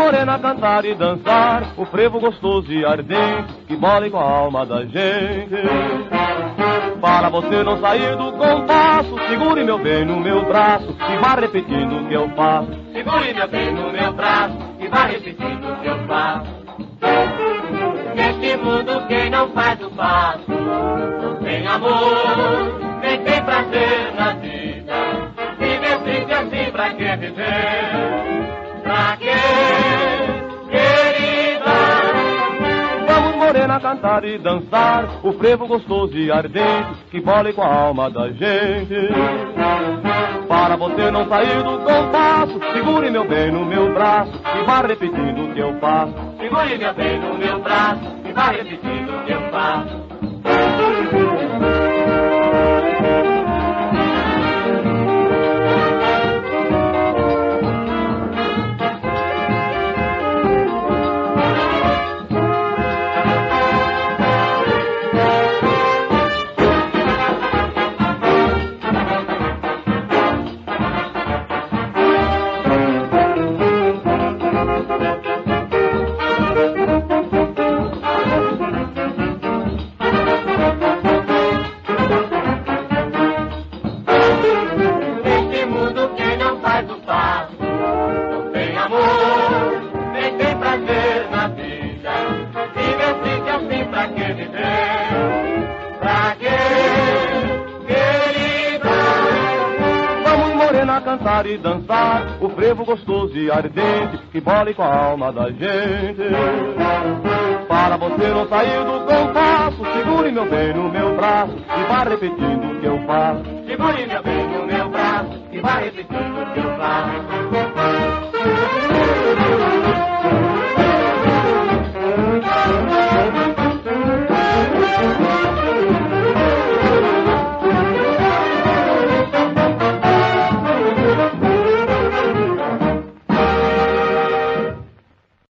morena cantar e dançar o frevo gostoso e ardente que bola com a alma da gente. Para você não sair do compasso, segure meu bem no meu braço e vá repetindo o que eu faço. Segure meu bem no meu braço e vá repetindo o que eu faço. Neste mundo quem não faz o passo não tem amor, nem tem prazer na vida. Viver triste assim, pra que viver? Pra que, querida? Vamos, morena, cantar e dançar o frevo gostoso e ardente que bola com a alma da gente. Para você não sair do compasso, segure meu bem no meu braço e vá repetindo o que eu faço. Segure meu bem no meu braço e vá repetindo o que eu faço. Cantar e dançar o frevo gostoso e ardente que bola com a alma da gente. Para você não sair do compasso, segure meu bem no meu braço e vá repetindo o que eu faço. Segure meu bem no meu braço e vá repetindo o que eu faço.